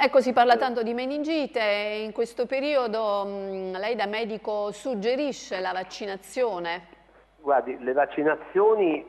Ecco, si parla tanto di meningite, in questo periodo lei da medico suggerisce la vaccinazione? Guardi, le vaccinazioni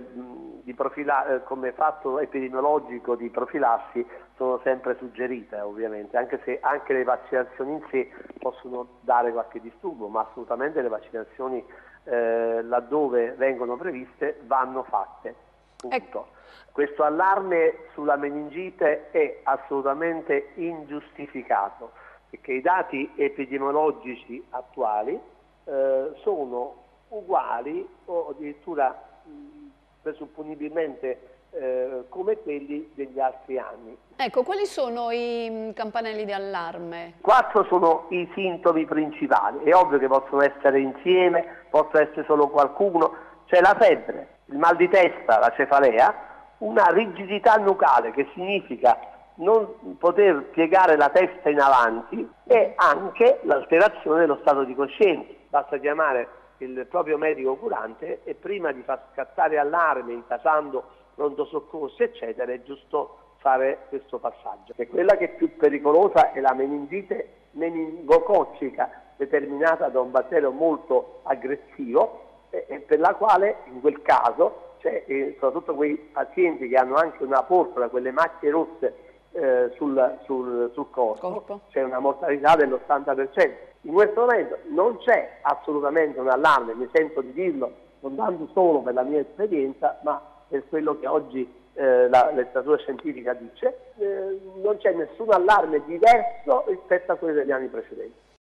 come fatto epidemiologico di profilassi sono sempre suggerite ovviamente, anche se anche le vaccinazioni in sé possono dare qualche disturbo, ma assolutamente le vaccinazioni laddove vengono previste vanno fatte. Punto. Questo allarme sulla meningite è assolutamente ingiustificato, perché i dati epidemiologici attuali sono uguali o addirittura presupponibilmente come quelli degli altri anni. Ecco, quali sono i campanelli di allarme? 4 sono i sintomi principali, è ovvio che possono essere insieme, possono essere solo qualcuno, c'è la febbre, il mal di testa, la cefalea, una rigidità nucale che significa non poter piegare la testa in avanti e anche l'alterazione dello stato di coscienza. Basta chiamare il proprio medico curante e prima di far scattare allarme intasando pronto soccorso eccetera è giusto fare questo passaggio. E quella che è più pericolosa è la meningite meningococcica determinata da un batterio molto aggressivo e per la quale in quel caso soprattutto quei pazienti che hanno anche una porpora, quelle macchie rosse sul corpo, c'è una mortalità dell'80%. In questo momento non c'è assolutamente un allarme, mi sento di dirlo non tanto solo per la mia esperienza, ma per quello che oggi la letteratura scientifica dice, non c'è nessun allarme diverso rispetto a quelli degli anni precedenti.